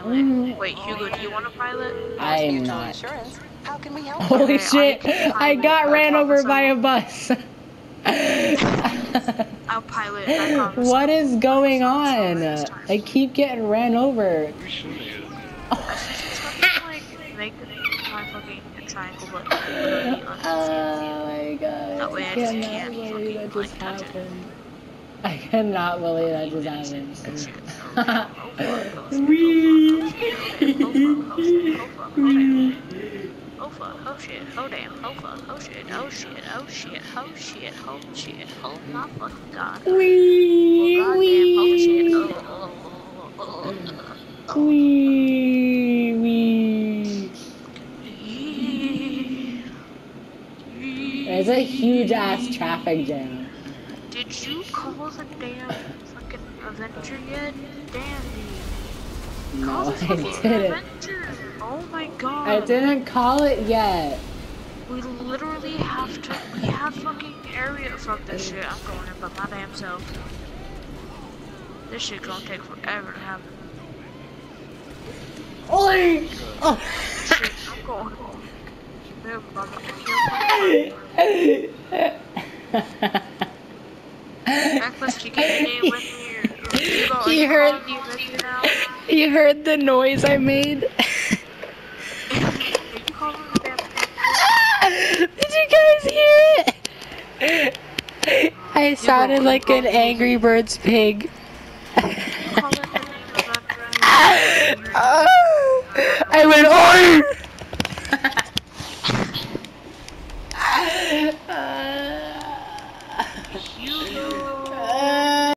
pilot. Wait, Hugo, do you want to pilot? I'm not. Insurance. How can we help? Holy Okay, shit! I got ran over by a promise bus. I'll pilot. I promise. What is going on? This time. I keep getting ran over. We shouldn't have. I should just fucking like make my fucking triangle button literally Oh my god. That way I just can't believe that fucking, just like, touch it. happened. I cannot believe that just happened. Oh fuck, oh shit, oh damn, oh fuck, oh shit, oh shit, oh shit, oh shit, oh shit, oh my fucking god. Wee, Oh wee. goddamn, oh shit, Wee, wee. There's a huge ass traffic jam. Did you call the damn fucking Avenger yet? Damn, dude. No, Call the I fucking didn't. Avenger. Oh my god. I didn't call it yet. We literally have to, we have fucking area. Fuck this shit. I'm going in by my damn self. This shit gonna take forever to happen. Oi! Oh. Shit, I'm going home. Breakfast, you get your name with me. You heard the noise I made? Did you guys hear it? I sounded like an Angry Birds pig. I went, "Oi!"